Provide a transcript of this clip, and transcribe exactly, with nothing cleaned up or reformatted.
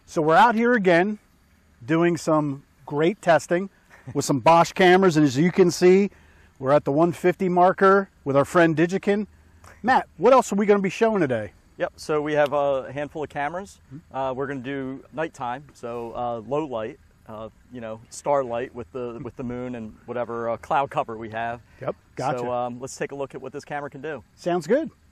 So we're out here again doing some great testing with some Bosch cameras, and as you can see, we're at the one fifty marker with our friend Digikin. Matt, what else are we going to be showing today? Yep, so we have a handful of cameras. Uh, we're going to do nighttime, so uh, low light, uh, you know, starlight with the with the moon and whatever uh, cloud cover we have. Yep, gotcha. So um, let's take a look at what this camera can do. Sounds good.